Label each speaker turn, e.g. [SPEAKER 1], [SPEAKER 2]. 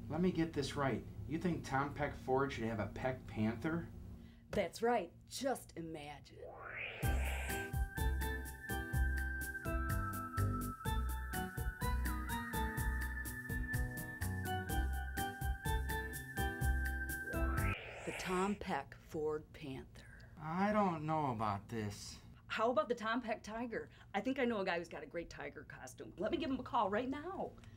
[SPEAKER 1] Let me get this right. You think Tom Peck Ford should have a Peck Panther?
[SPEAKER 2] That's right. Just imagine. The Tom Peck Ford Panther.
[SPEAKER 1] I don't know about this.
[SPEAKER 2] How about the Tom Peck Tiger? I think I know a guy who's got a great tiger costume. Let me give him a call right now.